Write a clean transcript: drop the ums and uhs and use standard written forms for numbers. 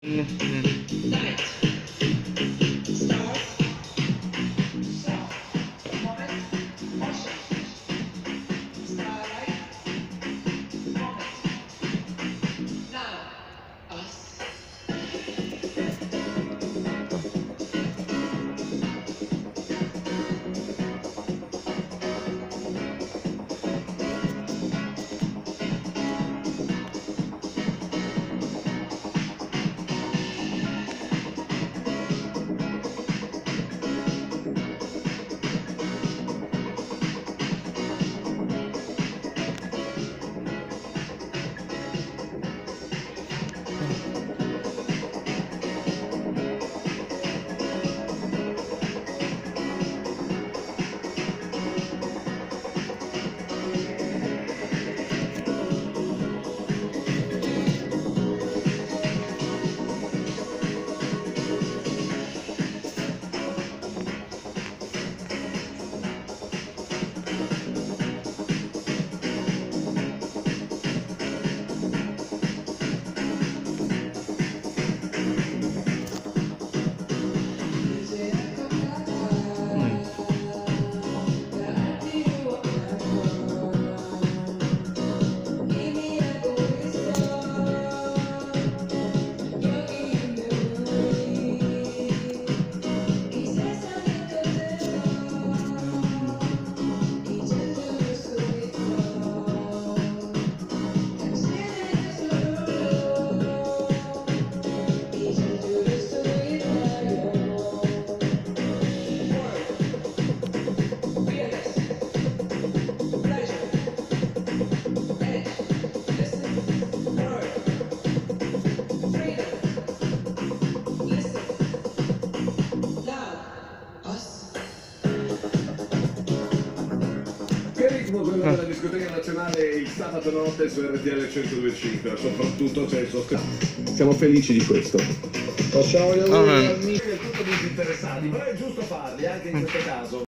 Che ritmo quello della discoteca nazionale il sabato notte su RTL 102.5, soprattutto c'è il sostenitore. Siamo felici di questo. Facciamo gli auguri al mister, tutto disinteressati, però è giusto farli anche in questo caso.